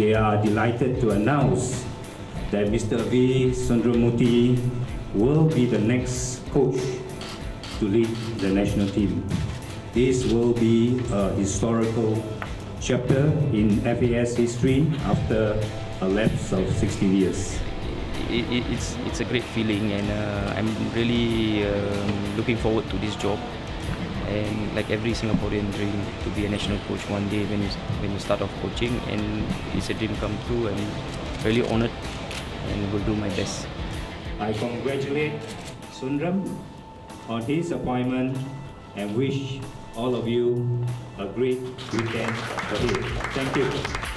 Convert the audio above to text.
we are delighted to announce that Mr. V. Sundramoorthy will be the next coach to lead the national team. This will be a historical chapter in FAS history after a lapse of 16 years. It's a great feeling, and I'm really looking forward to this job. And like every Singaporean dream to be a national coach one day when you start off coaching, and it's a dream come true. I'm really honoured and will do my best. I congratulate Sundram on his appointment and wish all of you a great weekend ahead. Thank you.